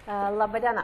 Labadiena.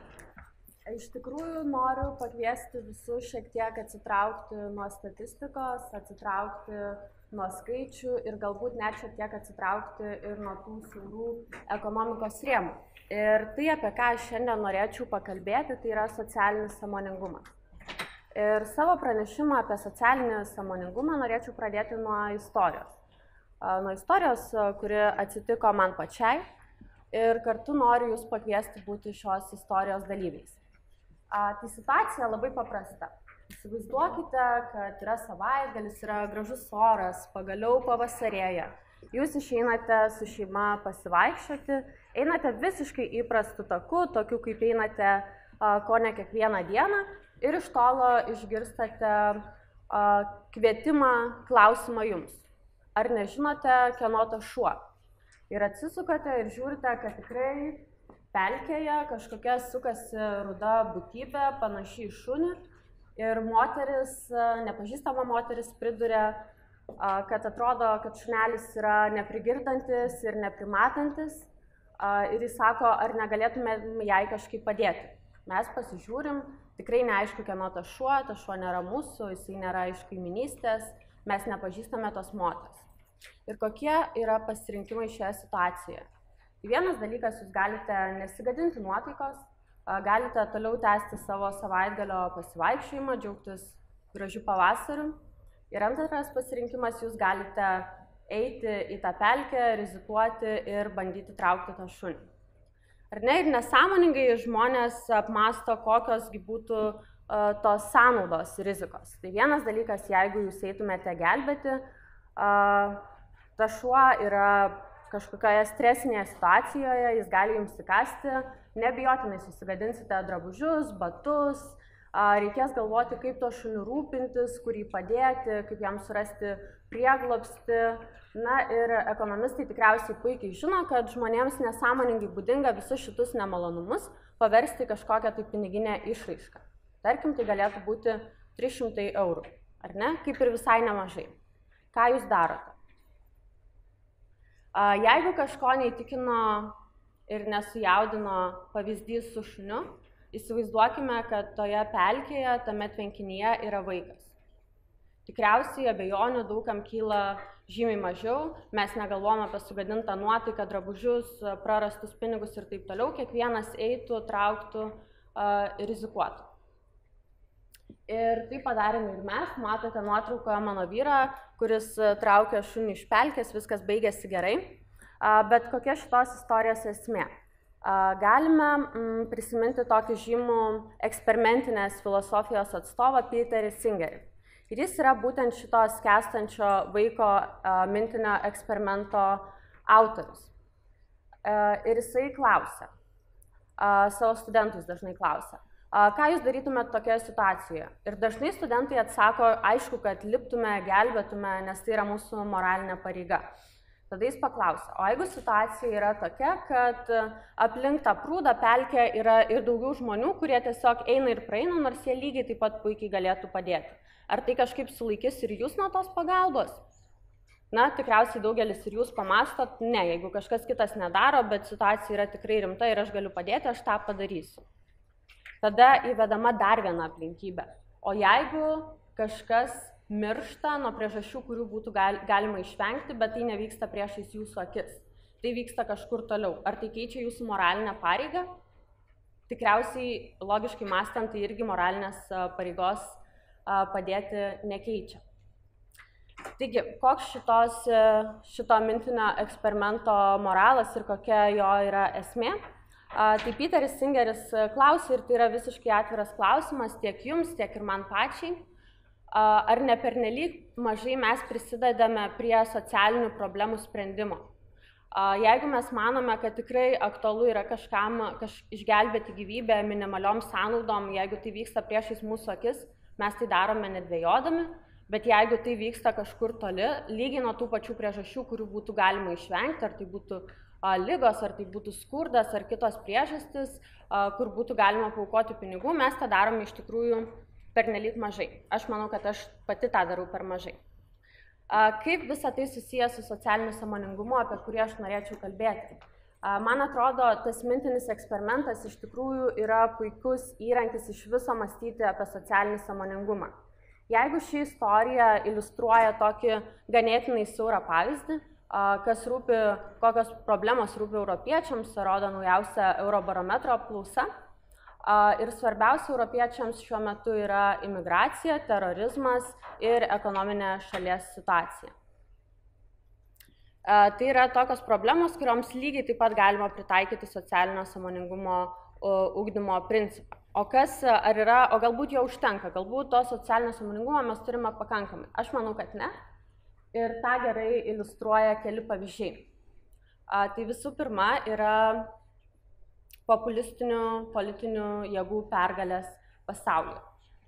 Iš tikrųjų noriu pakviesti visus šiek tiek atsitraukti nuo statistikos, atsitraukti nuo skaičių ir galbūt net šiek tiek atsitraukti ir nuo tų siaurų ekonomikos rėmų. Ir tai, apie ką aš šiandien norėčiau pakalbėti, tai yra socialinis sąmoningumas. Ir savo pranešimą apie socialinį sąmoningumą norėčiau pradėti nuo istorijos. Nuo istorijos, kuri atsitiko man pačiai ir kartu noriu jūs pakviesti būti šios istorijos dalyviais. Tai situacija labai paprasta. Įsivaizduokite, kad yra savaitgalis, yra gražus oras, pagaliau pavasarėja. Jūs išeinate su šeima pasivaikščioti, einate visiškai įprastu taku, tokiu kaip einate kone kiekvieną dieną ir iš tolo išgirstate kvietimą, klausimą jums. Ar nežinote, kieno tas šuo? Ir atsisukate ir žiūrite, kad tikrai pelkėje kažkokia sukasi ruda būtybė, panaši į šunį. Ir moteris, nepažįstama moteris priduria, kad atrodo, kad šunelis yra neprigirdantis ir neprimatantis. Ir jis sako, ar negalėtume jai kažkaip padėti. Mes pasižiūrim, tikrai neaišku, kieno tas šuo nėra mūsų, jisai nėra iš kaiminystės, mes nepažįstame tos moters. Ir kokie yra pasirinkimai šioje situacijoje? Vienas dalykas, jūs galite nesigadinti nuotaikos, galite toliau tęsti savo savaitgalio pasivaikščiojimą, džiaugtis gražiu pavasariu. Ir antras pasirinkimas, jūs galite eiti į tą pelkę, rizikuoti ir bandyti traukti tą šunį. Ar ne? Ir nesąmoningai žmonės apmąsto, kokiosgi būtų tos sąnaudos rizikos. Tai vienas dalykas, jeigu jūs eitumėte gelbėti, tas šuo yra kažkokioje stresinėje situacijoje, jis gali jums įkasti, nebijotinai susigadinsite drabužius, batus, reikės galvoti, kaip to šuniu rūpintis, kur jį padėti, kaip jam surasti prieglobstį. Na ir ekonomistai tikriausiai puikiai žino, kad žmonėms nesąmoningai būdinga visus šitus nemalonumus paversti kažkokią tai piniginę išraišką. Tarkim, tai galėtų būti 300 eurų, ar ne? Kaip ir visai nemažai. Ką jūs darote? Jeigu kažko neįtikino ir nesujaudino pavyzdys su šuniu, įsivaizduokime, kad toje pelkėje, tame tvenkinyje yra vaikas. Tikriausiai abejonių daugam kyla žymiai mažiau, mes negalvojame apie sugadintą nuotaiką, drabužius, prarastus pinigus ir taip toliau, kiekvienas eitų, trauktų ir rizikuotų. Ir tai padarėme ir mes, matote nuotraukoje mano vyrą, kuris traukia šunį iš pelkės, viskas baigėsi gerai. Bet kokia šitos istorijos esmė? Galime prisiminti tokį žymų eksperimentinės filosofijos atstovą Peterį Singerį. Ir jis yra būtent šitos skęstančio vaiko mintinio eksperimento autorius. Ir jisai klausia, savo studentus dažnai klausia, ką jūs darytumėte tokioje situacijoje? Ir dažnai studentai atsako, aišku, kad liptume, gelbėtume, nes tai yra mūsų moralinė pareiga. Tada jis paklausia, o jeigu situacija yra tokia, kad aplink tą prūdą pelkę yra ir daugiau žmonių, kurie tiesiog eina ir praeina, nors jie lygiai taip pat puikiai galėtų padėti. Ar tai kažkaip sulaikys ir jūs nuo tos pagalbos? Na, tikriausiai daugelis ir jūs pamastot, ne, jeigu kažkas kitas nedaro, bet situacija yra tikrai rimta ir aš galiu padėti, aš tą padarysiu. Tada įvedama dar viena aplinkybė. O jeigu kažkas miršta nuo priežasčių, kurių būtų galima išvengti, bet tai nevyksta priešais jūsų akis. Tai vyksta kažkur toliau. Ar tai keičia jūsų moralinę pareigą? Tikriausiai, logiškai mąstant, tai irgi moralinės pareigos padėti nekeičia. Taigi, koks šito mintinio eksperimento moralas ir kokia jo yra esmė? Tai Peteris Singeris klausė, ir tai yra visiškai atviras klausimas tiek jums, tiek ir man pačiai, ar ne pernelyg mažai mes prisidedame prie socialinių problemų sprendimo. Jeigu mes manome, kad tikrai aktualu yra kažkam išgelbėti gyvybę minimaliom sąnaudom, jeigu tai vyksta priešais mūsų akis, mes tai darome nedvejodami, bet jeigu tai vyksta kažkur toli, lygiai nuo tų pačių priežasčių, kurių būtų galima išvengti, ar tai būtų ligos, ar tai būtų skurdas, ar kitos priežastys, kur būtų galima paaukoti pinigų, mes tą darome iš tikrųjų pernelyg mažai. Aš manau, kad aš pati tą darau per mažai. Kaip visą tai susijęs su socialiniu sąmoningumu, apie kurį aš norėčiau kalbėti? Man atrodo, tas mintinis eksperimentas iš tikrųjų yra puikus įrankis iš viso mąstyti apie socialinį sąmoningumą. Jeigu ši istorija iliustruoja tokį ganėtinai siaurą pavyzdį, kokios problemos rūpi europiečiams, rodo naujausia Eurobarometro apklausa. Ir svarbiausia europiečiams šiuo metu yra imigracija, terorizmas ir ekonominė šalies situacija. Tai yra tokios problemos, kurioms lygiai taip pat galima pritaikyti socialinio sąmoningumo ugdymo principą. O galbūt jo užtenka, galbūt to socialinio sąmoningumo mes turime pakankamai. Aš manau, kad ne. Ir tą gerai iliustruoja keli pavyzdžiai. Tai visų pirma yra populistinių politinių jėgų pergalės pasaulyje.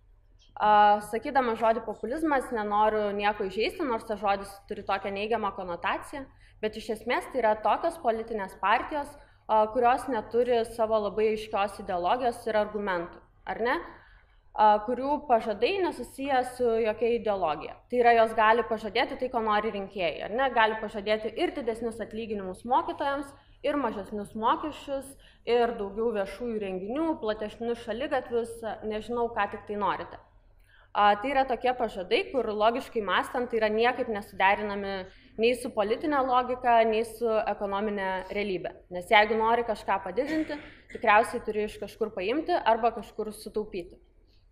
Sakydama žodį populizmas, nenoriu nieko įžeisti, nors tas žodis turi tokią neigiamą konotaciją, bet iš esmės tai yra tokios politinės partijos, kurios neturi savo labai aiškios ideologijos ir argumentų, ar ne? Kurių pažadai nesusiję su jokia ideologija. Tai yra, jos gali pažadėti tai, ko nori rinkėjai, ar ne? Gali pažadėti ir didesnius atlyginimus mokytojams, ir mažesnius mokesčius, ir daugiau viešųjų renginių, platesnius šaligatvius, nežinau, ką tik tai norite. Tai yra tokie pažadai, kur logiškai mąstant tai yra niekaip nesuderinami nei su politinė logika, nei su ekonominė realybė. Nes jeigu nori kažką padidinti, tikriausiai turi iš kažkur paimti arba kažkur sutaupyti.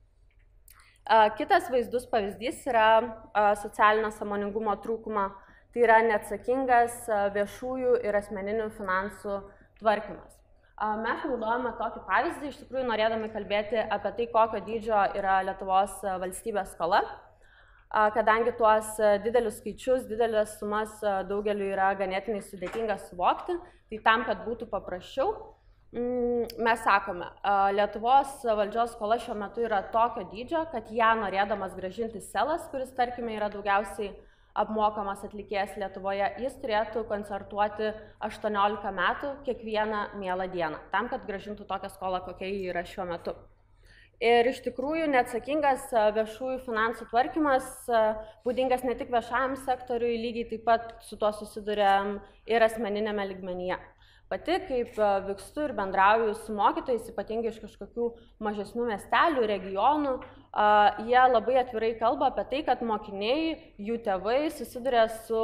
Kitas vaizdus pavyzdys yra socialinio sąmoningumo trūkumo. Tai yra neatsakingas viešųjų ir asmeninių finansų tvarkymas. Mes naudojame tokį pavyzdį, iš tikrųjų norėdami kalbėti apie tai, kokio dydžio yra Lietuvos valstybės skola, kadangi tuos didelius skaičius, didelės sumas daugeliu yra ganėtinai sudėtinga suvokti, tai tam, kad būtų paprasčiau, mes sakome, Lietuvos valdžios skola šiuo metu yra tokio dydžio, kad ją norėdamas grąžinti selas, kuris, tarkime, yra daugiausiai apmokamas atlikėjas Lietuvoje, jis turėtų koncertuoti 18 metų kiekvieną mielą dieną, tam, kad grąžintų tokią skolą, kokia ji yra šiuo metu. Ir iš tikrųjų neatsakingas viešųjų finansų tvarkymas būdingas ne tik viešajam sektoriui, lygiai taip pat su tuo susiduriam ir asmeninėme lygmenyje. Pati, kaip vykstu ir bendrauju su mokytojais, ypatingai iš kažkokių mažesnių miestelių, regionų, jie labai atvirai kalba apie tai, kad mokiniai, jų tėvai susiduria su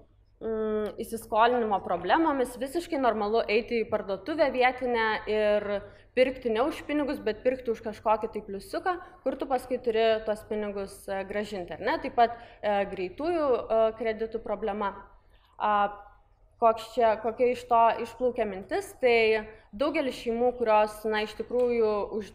įsiskolinimo problemomis. Visiškai normalu eiti į parduotuvę vietinę ir pirkti ne už pinigus, bet pirkti už kažkokį tai pliusiuką, kur tu paskui turi tuos pinigus grąžinti. Taip pat greitųjų kreditų problema. Kokia iš to išplaukia mintis, tai daugelis šeimų, kurios iš tikrųjų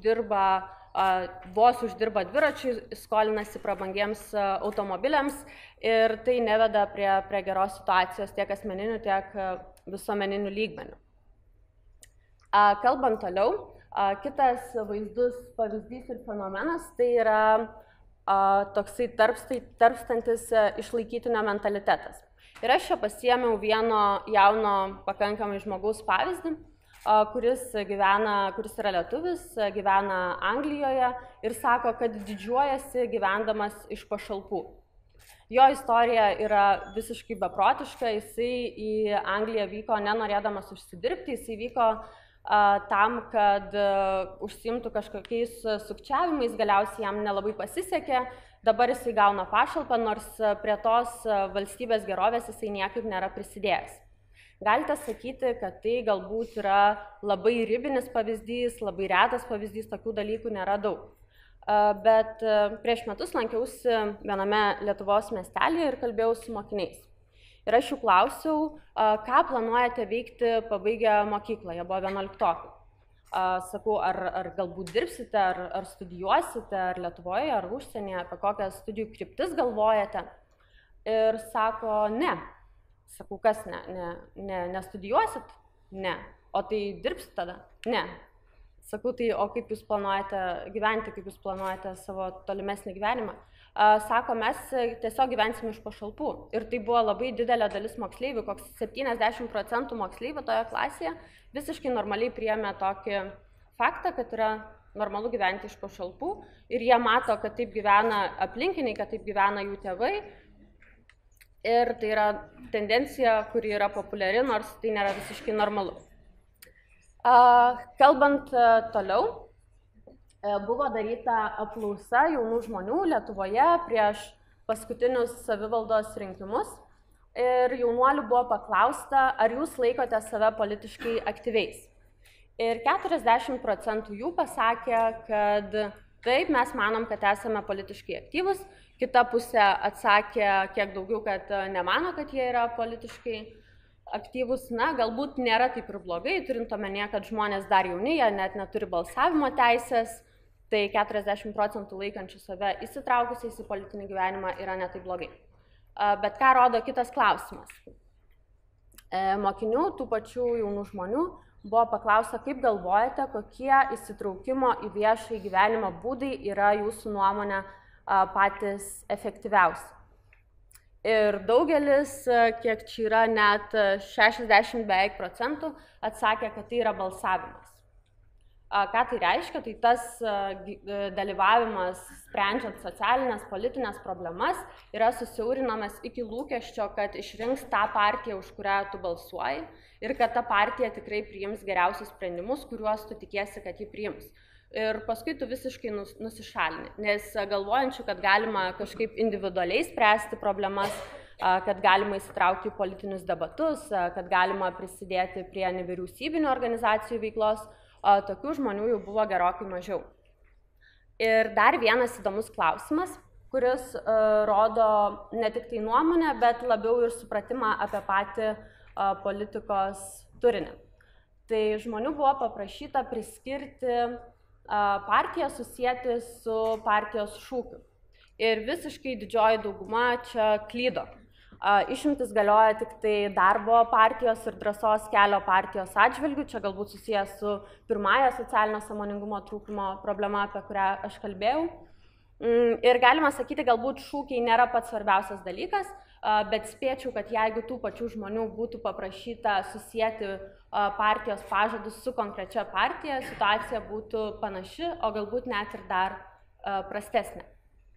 vos uždirba dviračiui, skolinasi prabangiems automobiliams ir tai neveda prie geros situacijos tiek asmeninių, tiek visuomeninių lygmenių. Kalbant toliau, kitas pavyzdys ir fenomenas, tai yra toksai tarpstantis išlaikytinio mentalitetas. Ir aš čia pasiėmiau vieno jauno pakankamai žmogaus pavyzdį, kuris yra lietuvis, gyvena Anglijoje ir sako, kad didžiuojasi gyvendamas iš pašalpų. Jo istorija yra visiškai beprotiška, jisai į Angliją vyko nenorėdamas užsidirbti, jisai vyko tam, kad užsiimtų kažkokiais sukčiavimais, galiausiai jam nelabai pasisekė. Dabar jisai gauna pašalpą, nors prie tos valstybės gerovės jisai niekaip nėra prisidėjęs. Galite sakyti, kad tai galbūt yra labai ribinis pavyzdys, labai retas pavyzdys, tokių dalykų nėra daug. Bet prieš metus lankiausi viename Lietuvos miestelėje ir kalbėjau su mokiniais. Ir aš jų klausiau, ką planuojate veikti pabaigę mokyklą, jie buvo 11-okai. Sakau, ar galbūt dirbsite, ar studijuosite, ar Lietuvoje, ar užsienyje, apie kokias studijų kryptis galvojate. Ir sako, ne. Sakau, kas ne? Nestudijuosit? Ne. O tai dirbsit tada? Ne. Sakau, tai o kaip jūs planuojate gyventi, kaip jūs planuojate savo tolimesnį gyvenimą? Sako, mes tiesiog gyvensim iš pašalpų. Ir tai buvo labai didelė dalis moksleivių, koks 70% moksleivių toje klasėje visiškai normaliai priėmė tokį faktą, kad yra normalu gyventi iš pašalpų ir jie mato, kad taip gyvena aplinkiniai, kad taip gyvena jų tėvai. Ir tai yra tendencija, kuri yra populiari, nors tai nėra visiškai normalu. Kalbant toliau, buvo daryta apklausa jaunų žmonių Lietuvoje prieš paskutinius savivaldos rinkimus ir jaunuolių buvo paklausta, ar jūs laikote save politiškai aktyviais. Ir 40% jų pasakė, kad taip, mes manom, kad esame politiškai aktyvus, kita pusė atsakė kiek daugiau, kad nemano, kad jie yra politiškai aktyvus. Na, galbūt nėra taip ir blogai, turint omenyje, kad žmonės dar jauni, jie net neturi balsavimo teisės, tai 40% laikančių save įsitraukusiais į politinį gyvenimą yra ne taip blogai. Bet ką rodo kitas klausimas? Mokinių, tų pačių jaunų žmonių, buvo paklausta, kaip galvojate, kokie įsitraukimo į viešąjį gyvenimą būdai yra jūsų nuomonė patys efektyviausi. Ir daugelis, kiek čia yra, net 60 beveik procentų atsakė, kad tai yra balsavimas. Ką tai reiškia? Tai tas dalyvavimas, sprendžiant socialinės, politinės problemas, yra susiaurinamas iki lūkesčio, kad išrinks tą partiją, už kurią tu balsuoji, ir kad ta partija tikrai priims geriausius sprendimus, kuriuos tu tikiesi, kad ji priims. Ir paskui tu visiškai nusišalini, nes galvojančių, kad galima kažkaip individualiai spręsti problemas, kad galima įsitraukti į politinius debatus, kad galima prisidėti prie nevyriausybinių organizacijų veiklos, tokių žmonių jau buvo gerokai mažiau. Ir dar vienas įdomus klausimas, kuris rodo ne tik tai nuomonę, bet labiau ir supratimą apie patį politikos turinį. Tai žmonių buvo paprašyta priskirti partiją susijęti su partijos šūkiu. Ir visiškai didžioji dauguma čia klydo. Išimtis galioja tik tai Darbo partijos ir Drąsos kelio partijos atžvilgių, čia galbūt susijęs su pirmąja socialinio sąmoningumo trūkumo problema, apie kurią aš kalbėjau. Ir galima sakyti, galbūt šūkiai nėra pats svarbiausias dalykas, bet spėčiau, kad jeigu tų pačių žmonių būtų paprašyta susijęti partijos pažadus su konkrečia partija, situacija būtų panaši, o galbūt net ir dar prastesnė.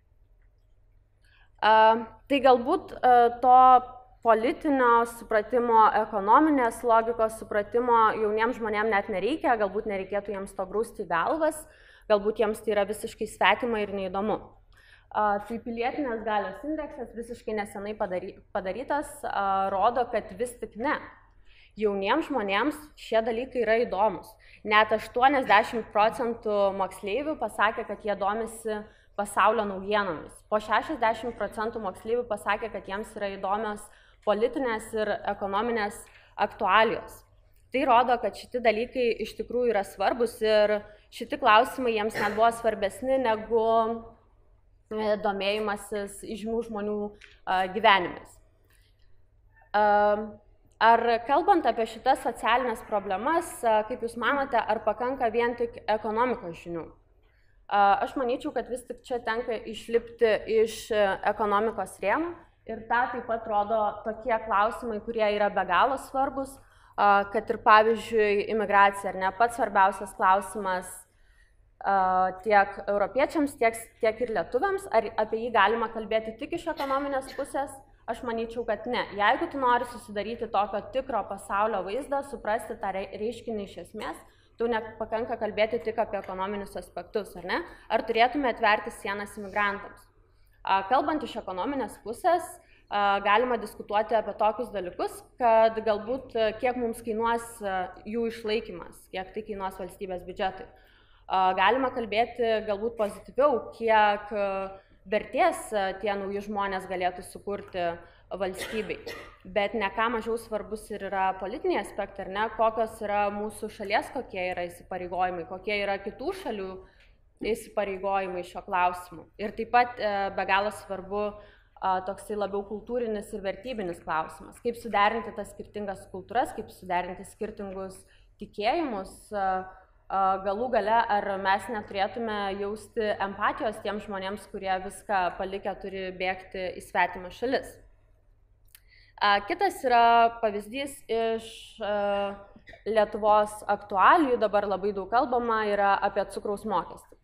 Tai galbūt to politinio supratimo, ekonominės logikos supratimo jauniems žmonėms net nereikia, galbūt nereikėtų jiems to grūsti į galvas, galbūt jiems tai yra visiškai svetima ir neįdomu. Tai pilietinės galios indeksas visiškai nesenai padarytas rodo, kad vis tik ne. Jauniems žmonėms šie dalykai yra įdomus. Net 80% moksleivių pasakė, kad jie domisi pasaulio naujienomis. Po 60% moksleivių pasakė, kad jiems yra įdomios politinės ir ekonominės aktualijos. Tai rodo, kad šitie dalykai iš tikrųjų yra svarbus ir šitie klausimai jiems net buvo svarbesni negu domėjimasis žymių žmonių gyvenimais. Ar kalbant apie šitas socialinės problemas, kaip Jūs manote, ar pakanka vien tik ekonomikos žinių? Aš manyčiau, kad vis tik čia tenka išlipti iš ekonomikos rėmų ir tą taip pat rodo tokie klausimai, kurie yra be galo svarbus, kad ir pavyzdžiui imigracija, ar ne, pats svarbiausias klausimas tiek europiečiams, tiek ir lietuviams, ar apie jį galima kalbėti tik iš ekonominės pusės? Aš manyčiau, kad ne. Jeigu tu nori susidaryti tokio tikro pasaulio vaizdą, suprasti tą reiškinį iš esmės, tu nepakanka kalbėti tik apie ekonominius aspektus, ar ne? Ar turėtume atverti sienas imigrantams? Kalbant iš ekonominės pusės, galima diskutuoti apie tokius dalykus, kad galbūt kiek mums kainuos jų išlaikymas, kiek tai kainuos valstybės biudžetui. Galima kalbėti galbūt pozityviau, kiek vertės tie nauji žmonės galėtų sukurti valstybei. Bet ne ką mažiau svarbus ir yra politiniai aspektai, ar ne, kokios yra mūsų šalies, kokie yra įsipareigojimai, kokie yra kitų šalių įsipareigojimai šio klausimu. Ir taip pat be galo svarbu toksai labiau kultūrinis ir vertybinis klausimas. Kaip suderinti tas skirtingas kultūras, kaip suderinti skirtingus tikėjimus, galų gale, ar mes neturėtume jausti empatijos tiems žmonėms, kurie viską palikę turi bėgti į svetimą šalis. Kitas yra pavyzdys iš Lietuvos aktualijų, dabar labai daug kalbama, yra apie cukraus mokestį.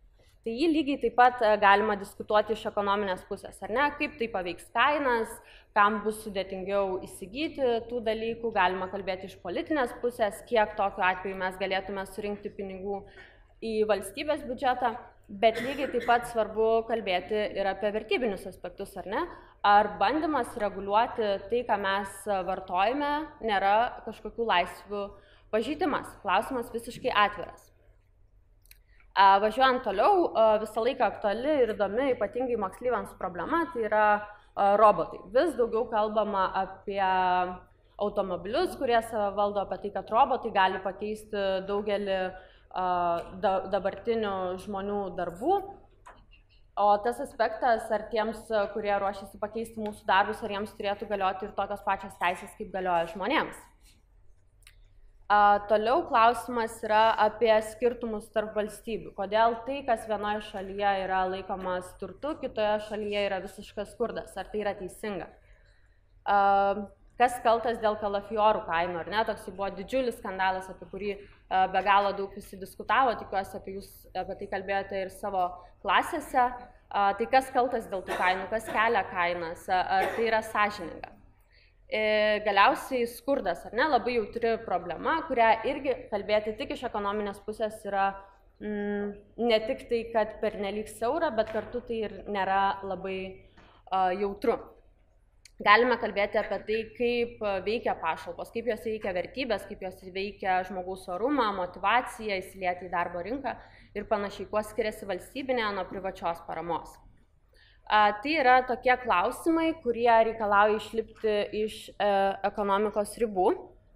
Tai jį lygiai taip pat galima diskutuoti iš ekonominės pusės, ar ne, kaip tai paveiks kainas, kam bus sudėtingiau įsigyti tų dalykų, galima kalbėti iš politinės pusės, kiek tokiu atveju mes galėtume surinkti pinigų į valstybės biudžetą, bet lygiai taip pat svarbu kalbėti ir apie vertybinius aspektus, ar ne, ar bandymas reguliuoti tai, ką mes vartojame, nėra kažkokių laisvių pažeidimas, klausimas visiškai atviras. Važiuojant toliau, visą laiką aktuali ir įdomi, ypatingai moksleiviams problema, tai yra robotai. Vis daugiau kalbama apie automobilius, kurie save valdo, apie tai, kad robotai gali pakeisti daugelį dabartinių žmonių darbų. O tas aspektas, ar tiems, kurie ruošiasi pakeisti mūsų darbus, ar jiems turėtų galioti ir tokios pačios teisės, kaip galioja žmonėms. Toliau klausimas yra apie skirtumus tarp valstybių. Kodėl tai, kas vienoje šalyje yra laikomas turtu, kitoje šalyje yra visiškas skurdas. Ar tai yra teisinga? Kas kaltas dėl kalafiorų kainų, ar ne? Toks buvo didžiulis skandalas, apie kurį be galo daug visi diskutavo. Tikiuosi, jūs apie tai kalbėjote ir savo klasėse. Tai kas kaltas dėl tų kainų, kas kelia kainas, ar tai yra sąžininga? Galiausiai skurdas, ar ne, labai jautri problema, kurią irgi kalbėti tik iš ekonominės pusės yra ne tik tai, kad pernelyg siaura, bet kartu tai ir nėra labai jautru. Galime kalbėti apie tai, kaip veikia pašalpos, kaip jos veikia vertybės, kaip jos veikia žmogaus orumą, motivaciją, įsilieti į darbo rinką ir panašiai, kuo skiriasi valstybinė nuo privačios paramos. Tai yra tokie klausimai, kurie reikalauja išlipti iš ekonomikos ribų.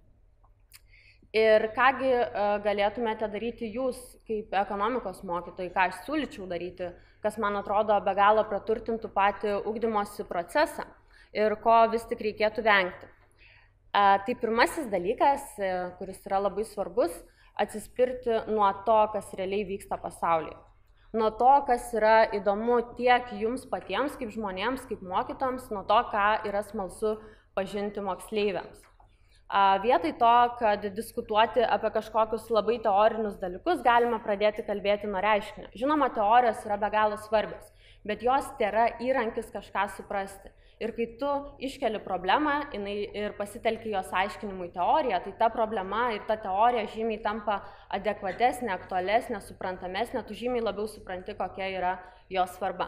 Ir kągi galėtumėte daryti jūs kaip ekonomikos mokytojai, ką aš siūlyčiau daryti, kas man atrodo be galo praturtintų patį ugdymosi procesą ir ko vis tik reikėtų vengti. Tai pirmasis dalykas, kuris yra labai svarbus, atsispirti nuo to, kas realiai vyksta pasaulyje. Nuo to, kas yra įdomu tiek jums patiems, kaip žmonėms, kaip mokytojams, nuo to, ką yra smalsu pažinti moksleiviams. Vietoj to, kad diskutuoti apie kažkokius labai teorinius dalykus, galima pradėti kalbėti nuo reiškinio. Žinoma, teorijos yra be galo svarbios, bet jos tėra įrankis kažką suprasti. Ir kai tu iškeli problemą ir pasitelki jos aiškinimui teoriją, tai ta problema ir ta teorija žymiai tampa adekvatesnė, aktualesnė, suprantamesnė, tu žymiai labiau supranti, kokia yra jos svarba.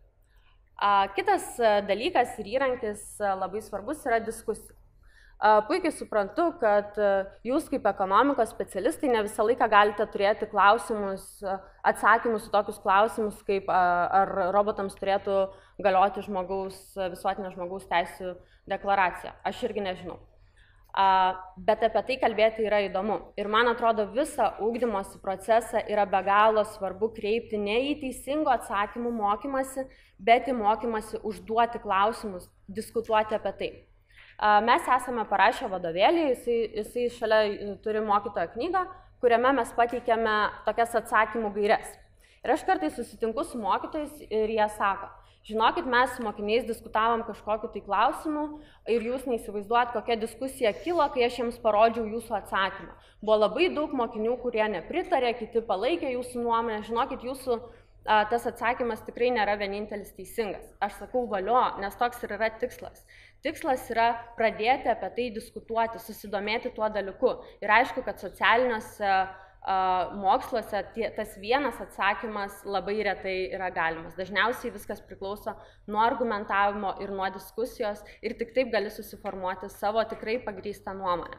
Kitas dalykas ir įrankis labai svarbus yra diskusija. Puikiai suprantu, kad jūs kaip ekonomikos specialistai ne visą laiką galite turėti klausimus, atsakymus į tokius klausimus, kaip ar robotams turėtų galioti visuotinė žmogaus teisių deklaracija. Aš irgi nežinau. Bet apie tai kalbėti yra įdomu. Ir man atrodo, visą ugdymosi procesą yra be galo svarbu kreipti ne į teisingų atsakymų mokymasi, bet į mokymasi užduoti klausimus, diskutuoti apie tai. Mes esame parašę vadovėlį, jisai šalia turi mokytojo knygą, kuriame mes pateikiame tokias atsakymų gaires. Ir aš kartais susitinku su mokytojais ir jie sako, žinokit, mes su mokiniais diskutavom kažkokiu tai klausimu ir jūs neįsivaizduojat, kokia diskusija kilo, kai aš jiems parodžiau jūsų atsakymą. Buvo labai daug mokinių, kurie nepritarė, kiti palaikė jūsų nuomonę, žinokit, jūsų tas atsakymas tikrai nėra vienintelis teisingas. Aš sakau valio, nes toks ir yra tikslas. Tikslas yra pradėti apie tai diskutuoti, susidomėti tuo dalyku. Ir aišku, kad socialiniuose moksluose tas vienas atsakymas labai retai yra galimas. Dažniausiai viskas priklauso nuo argumentavimo ir nuo diskusijos ir tik taip gali susiformuoti savo tikrai pagrįstą nuomonę.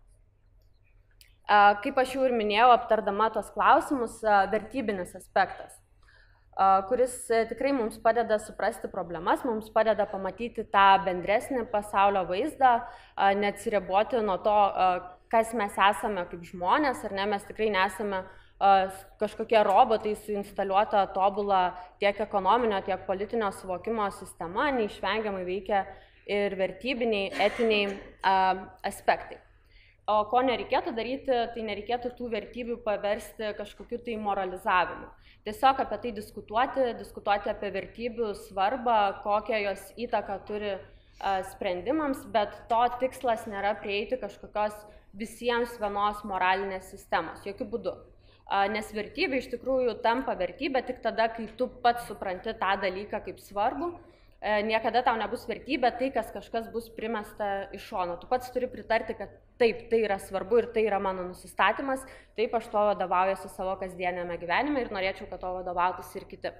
Kaip aš jau ir minėjau, aptardama tos klausimus, vertybinis aspektas, kuris tikrai mums padeda suprasti problemas, mums padeda pamatyti tą bendresnį pasaulio vaizdą, neatsiriboti nuo to, kas mes esame kaip žmonės, ar ne, mes tikrai nesame kažkokie robotai su instaliuota tobula tiek ekonominio, tiek politinio suvokimo sistema, neišvengiamai veikia ir vertybiniai, etiniai aspektai. O ko nereikėtų daryti, tai nereikėtų tų vertybių paversti kažkokiu tai moralizavimu. Tiesiog apie tai diskutuoti apie vertybių svarbą, kokią jos įtaką turi sprendimams, bet to tikslas nėra prieiti kažkokios visiems vienos moralinės sistemos, jokių būdų. nes vertybė iš tikrųjų tampa vertybė tik tada, kai tu pats supranti tą dalyką kaip svarbu. Niekada tau nebus vertybė tai, kas kažkas bus primesta iš šono. Tu pats turi pritarti, kad taip, tai yra svarbu ir tai yra mano nusistatymas, taip aš to vadovaujuosi savo kasdienėme gyvenime ir norėčiau, kad to vadovautųsi ir kiti.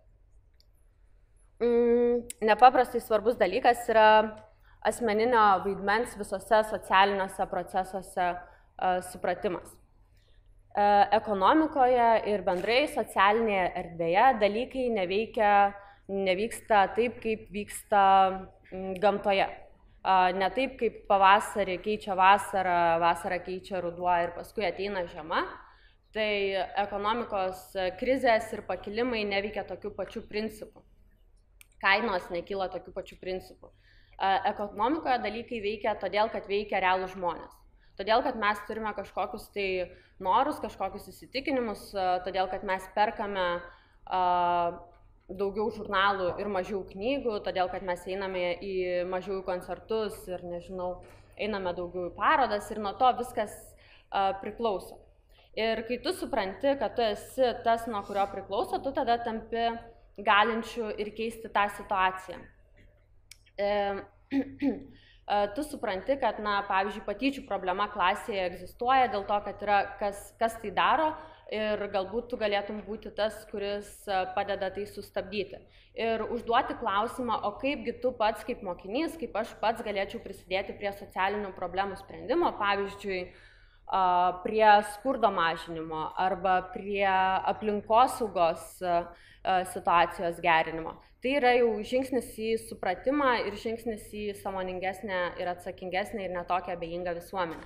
Nepaprastai svarbus dalykas yra asmeninio vaidmens visose socialiniuose procesuose supratimas. Ekonomikoje ir bendrai socialinėje erdvėje dalykai nevyksta taip, kaip vyksta gamtoje. Ne taip, kaip pavasarį keičia vasarą, vasarą keičia ruduo ir paskui ateina žiema. Tai ekonomikos krizės ir pakilimai neveikia tokiu pačiu principu. Kainos nekyla tokiu pačiu principu. Ekonomikoje dalykai veikia todėl, kad veikia realūs žmonės. Todėl, kad mes turime kažkokius tai norus, kažkokius įsitikinimus, todėl, kad mes perkame daugiau žurnalų ir mažiau knygų, todėl, kad mes einame į mažiau koncertus ir, nežinau, einame daugiau į parodas ir nuo to viskas priklauso. Ir kai tu supranti, kad tu esi tas, nuo kurio priklauso, tu tada tampi galinčiu ir keisti tą situaciją. Tu supranti, kad, pavyzdžiui, patyčių problema klasėje egzistuoja dėl to, kad yra kas tai daro ir galbūt tu galėtum būti tas, kuris padeda tai sustabdyti. Ir užduoti klausimą, o kaipgi tu pats kaip mokinys, kaip aš pats galėčiau prisidėti prie socialinių problemų sprendimo, pavyzdžiui, prie skurdo mažinimo arba prie aplinkosaugos situacijos gerinimo. Tai yra jau žingsnis į supratimą ir žingsnis į sąmoningesnę ir atsakingesnę ir netokią abejingą visuomenę.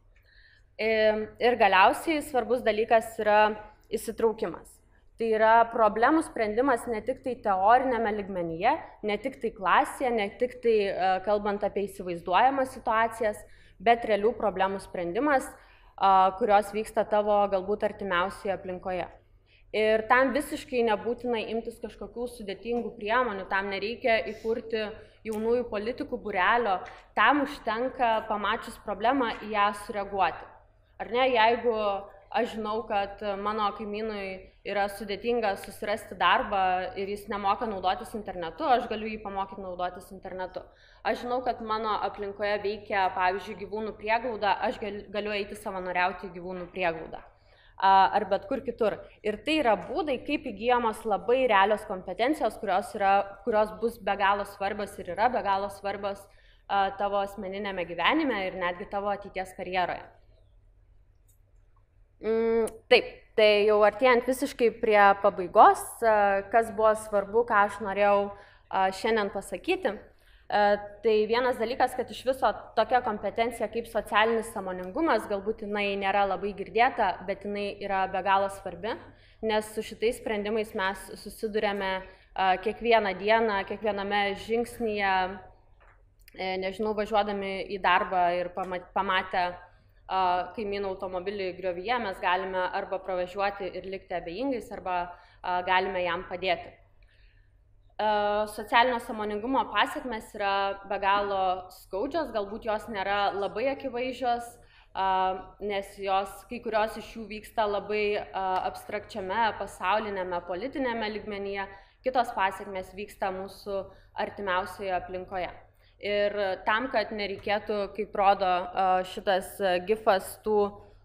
Ir galiausiai svarbus dalykas yra įsitraukimas. Tai yra problemų sprendimas ne tik tai teorinėme lygmenyje, ne tik tai klasėje, ne tik tai kalbant apie įsivaizduojamas situacijas, bet realių problemų sprendimas, kurios vyksta tavo galbūt artimiausioje aplinkoje. Ir tam visiškai nebūtina imtis kažkokių sudėtingų priemonių, tam nereikia įkurti jaunųjų politikų būrelio, tam užtenka pamačius problemą į ją sureaguoti. Ar ne, jeigu aš žinau, kad mano kaimynui yra sudėtinga susirasti darbą ir jis nemoka naudotis internetu, aš galiu jį pamokyti naudotis internetu. Aš žinau, kad mano aplinkoje veikia, pavyzdžiui, gyvūnų prieglauda, aš galiu eiti savanoriauti į gyvūnų prieglaudą. Ar bet kur kitur. Ir tai yra būdai, kaip įgyjamos labai realios kompetencijos, kurios bus be galo svarbios ir yra be galo svarbios tavo asmeninėme gyvenime ir netgi tavo ateities karjeroje. Taip, tai jau artėjant visiškai prie pabaigos, kas buvo svarbu, ką aš norėjau šiandien pasakyti. Tai vienas dalykas, kad iš viso tokia kompetencija kaip socialinis sąmoningumas, galbūt jinai nėra labai girdėta, bet jinai yra be galo svarbi, nes su šitais sprendimais mes susidurėme kiekvieną dieną, kiekviename žingsnyje, nežinau, važiuodami į darbą ir pamatę kaimynų automobilį griovyje, mes galime arba pravažiuoti ir likti abejingais, arba galime jam padėti. Socialinio sąmoningumo pasekmės yra be galo skaudžios, galbūt jos nėra labai akivaizdžios, nes kai kurios iš jų vyksta labai abstrakčiame, pasaulinėme, politinėme lygmenyje, kitos pasekmės vyksta mūsų artimiausioje aplinkoje. Ir tam, kad nereikėtų, kaip rodo šitas gifas, tų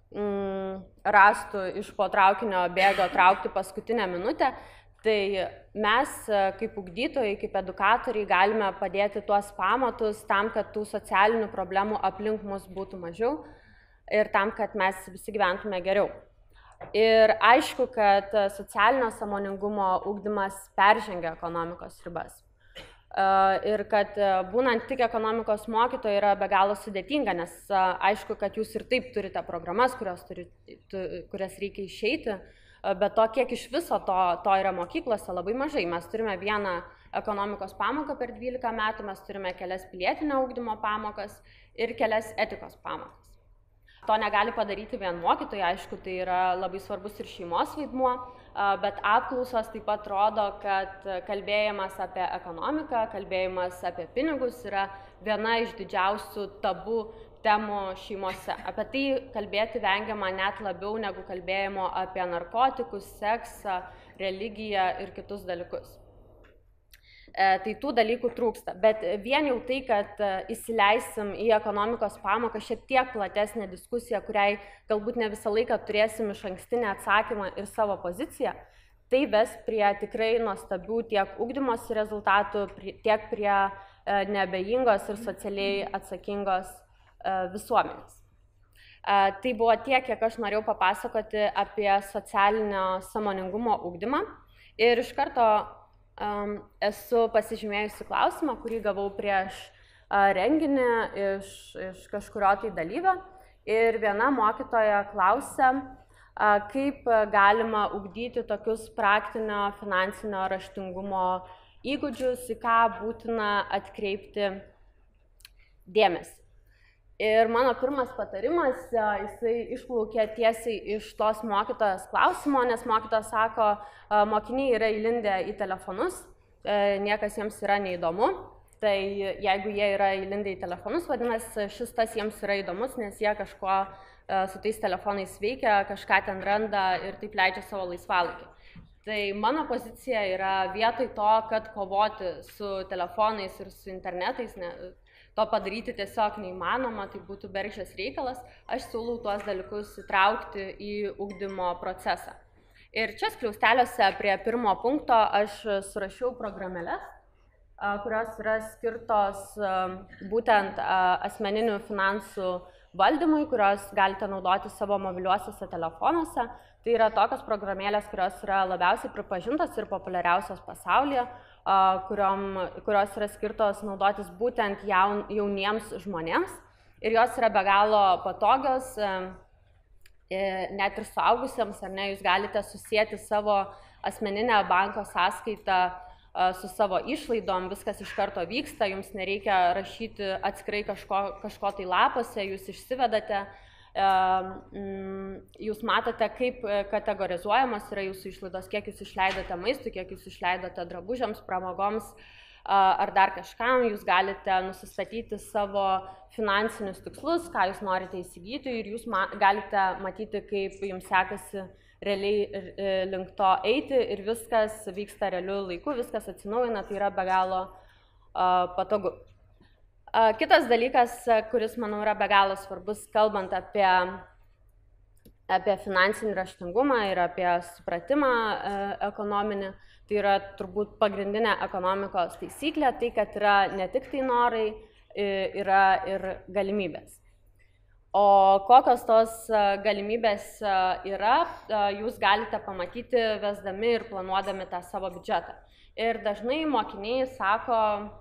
rąstų iš po traukinio bėgo traukti paskutinę minutę, tai mes kaip ugdytojai, kaip edukatoriai galime padėti tuos pamatus tam, kad tų socialinių problemų aplink mus būtų mažiau ir tam, kad mes visi gyventume geriau. Ir aišku, kad socialinio sąmoningumo ugdymas peržengia ekonomikos ribas. Ir kad būnant tik ekonomikos mokytojai yra be galo sudėtinga, nes aišku, kad jūs ir taip turite programas, kurias reikia išeiti, bet to, kiek iš viso to yra mokyklose, labai mažai. Mes turime vieną ekonomikos pamoką per 12 metų, mes turime kelias pilietinio ugdymo pamokas ir kelias etikos pamokas. To negali padaryti vien mokytojai, aišku, tai yra labai svarbus ir šeimos vaidmuo, bet apklausos taip pat rodo, kad kalbėjimas apie ekonomiką, kalbėjimas apie pinigus yra viena iš didžiausių tabų temų šeimose. Apie tai kalbėti vengiama net labiau negu kalbėjimo apie narkotikus, seksą, religiją ir kitus dalykus. Tai tų dalykų trūksta, bet vien jau tai, kad įsileisim į ekonomikos pamoką šiek tiek platesnę diskusiją, kuriai galbūt ne visą laiką turėsim iš ankstinį atsakymą ir savo poziciją, tai ves prie tikrai nuostabių tiek ugdymosi rezultatų, tiek prie neabejingos ir socialiai atsakingos visuomenės. Tai buvo tiek, kiek aš norėjau papasakoti apie socialinio sąmoningumo ugdymą ir iš karto esu pasižymėjusi klausimą, kurį gavau prieš renginį iš kažkurio tai dalyvio ir viena mokytoja klausė, kaip galima ugdyti tokius praktinio finansinio raštingumo įgūdžius, į ką būtina atkreipti dėmesį. Ir mano pirmas patarimas, jisai išplaukė tiesiai iš tos mokytojos klausimo, nes mokytoja sako, mokiniai yra įlindę į telefonus, niekas jiems yra neįdomu. Tai jeigu jie yra įlindę į telefonus, vadinasi, šis tas jiems yra įdomus, nes jie kažko su tais telefonais veikia, kažką ten randa ir taip leidžia savo laisvalaikį. Tai mano pozicija yra vietoj to, kad kovoti su telefonais ir su internetais, to padaryti tiesiog neįmanoma, tai būtų bergždžias reikalas, aš siūlau tuos dalykus įtraukti į ugdymo procesą. Ir čia skliausteliuose prie pirmo punkto aš surašiau programėles, kurios yra skirtos būtent asmeninių finansų valdymui, kurios galite naudoti savo mobiliuosiuose telefonuose. Tai yra tokios programėlės, kurios yra labiausiai pripažintos ir populiariausios pasaulyje, kurios yra skirtos naudotis būtent jauniems žmonėms. Ir jos yra be galo patogios, net ir suaugusiems, ar ne, jūs galite susijęti savo asmeninę banko sąskaitą su savo išlaidom, viskas iš karto vyksta, jums nereikia rašyti atskirai kažko tai lapuose, jūs išsivedate, jūs matote, kaip kategorizuojamos yra jūsų išlaidos, kiek jūs išleidote maistui, kiek jūs išleidote drabužiams, pramogoms ar dar kažkam, jūs galite nusistatyti savo finansinius tikslus, ką jūs norite įsigyti ir jūs galite matyti, kaip jums sekasi realiai link to eiti ir viskas vyksta realiu laiku, viskas atsinaujina, tai yra be galo patogu. Kitas dalykas, kuris, manau, yra be galo svarbus, kalbant apie finansinį raštingumą ir apie supratimą ekonominį, tai yra turbūt pagrindinė ekonomikos taisyklė, tai kad yra ne tik tai norai, yra ir galimybės. O kokios tos galimybės yra, jūs galite pamatyti vesdami ir planuodami tą savo biudžetą. Ir dažnai mokiniai sako,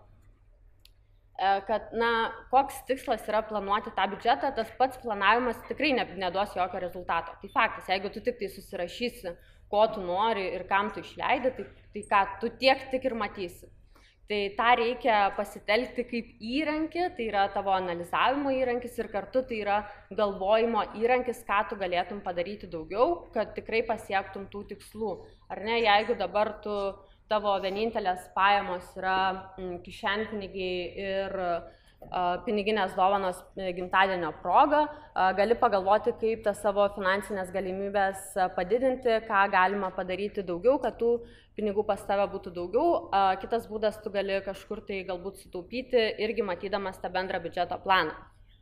kad, koks tikslas yra planuoti tą biudžetą, tas pats planavimas tikrai neduos jokio rezultato. Tai faktas, jeigu tu tik tai susirašysi, ko tu nori ir kam tu išleidi, tai ką, tu tiek tik ir matysi. Tai tą reikia pasitelkti kaip įrankį, tai yra tavo analizavimo įrankis ir kartu tai yra galvojimo įrankis, ką tu galėtum padaryti daugiau, kad tikrai pasiektum tų tikslų. Ar ne, jeigu dabar tavo vienintelės pajamos yra kišenpinigiai ir piniginės dovanos gimtadienio proga, gali pagalvoti, kaip tas savo finansinės galimybės padidinti, ką galima padaryti daugiau, kad tų pinigų pas tave būtų daugiau. Kitas būdas, tu gali kažkur tai galbūt sutaupyti, irgi matydamas tą bendrą biudžeto planą.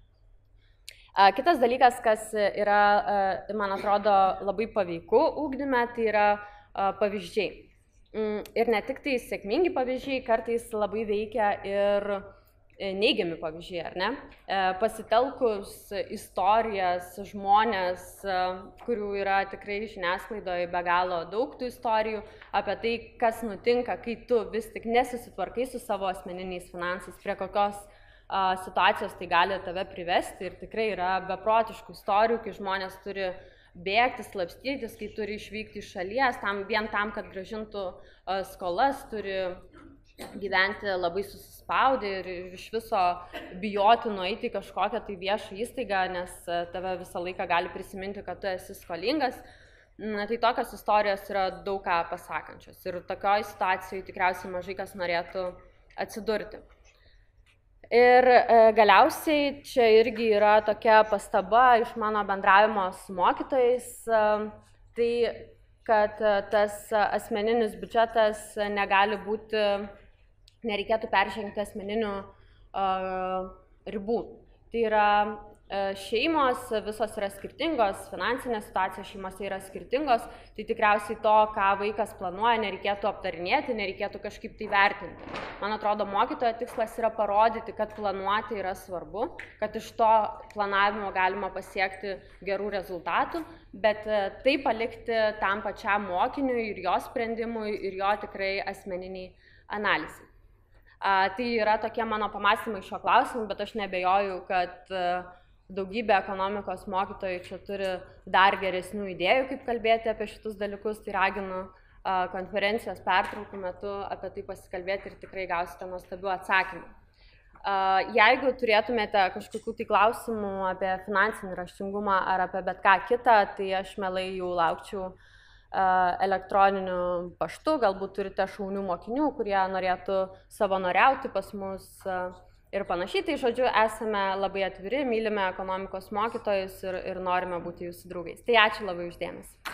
Kitas dalykas, kas yra, man atrodo, labai paveiku ugdyme, tai yra pavyzdžiai. Ir ne tik tai sėkmingi pavyzdžiai, kartais labai veikia ir neigiami pavyzdžiai, ar ne? Pasitelkus istorijas, žmonės, kurių yra tikrai žiniasklaidoje be galo daug tų istorijų, apie tai, kas nutinka, kai tu vis tik nesusitvarkai su savo asmeniniais finansais, prie kokios situacijos tai gali tave privesti. Ir tikrai yra beprotiškų istorijų, kai žmonės turi bėgti, slapstytis, kai turi išvykti iš šalies, vien tam, kad grąžintų skolas, turi gyventi labai susispaudę ir iš viso bijoti nueiti į kažkokią tai viešą įstaigą, nes tave visą laiką gali prisiminti, kad tu esi skolingas. Tai tokios istorijos yra daug ką pasakančios ir tokioj situacijai tikriausiai mažai kas norėtų atsidurti. Ir galiausiai čia irgi yra tokia pastaba iš mano bendravimo su mokytojais, tai kad tas asmeninis biudžetas negali būti, nereikėtų peržengti asmeninių ribų. Tai yra šeimos visos yra skirtingos, finansinė situacija šeimose yra skirtingos, tai tikriausiai to, ką vaikas planuoja, nereikėtų aptarinėti, nereikėtų kažkaip tai vertinti. Man atrodo, mokytojo tikslas yra parodyti, kad planuoti yra svarbu, kad iš to planavimo galima pasiekti gerų rezultatų, bet tai palikti tam pačiam mokiniui ir jo sprendimui ir jo tikrai asmeniniai analizai. Tai yra tokie mano pamąstymai šio klausimu, bet aš nebejoju, kad daugybė ekonomikos mokytojų čia turi dar geresnių idėjų, kaip kalbėti apie šitus dalykus, tai raginu konferencijos pertraukų metu apie tai pasikalbėti ir tikrai gausite nuostabių atsakymų. Jeigu turėtumėte kažkokių tai klausimų apie finansinį raštingumą ar apie bet ką kitą, tai aš mielai jų laukčiau elektroniniu paštu, galbūt turite šaunių mokinių, kurie norėtų savanoriauti pas mus ir panašiai. Tai žodžiu, esame labai atviri, mylime ekonomikos mokytojus ir norime būti jūsų draugais. Tai ačiū labai už dėmesį.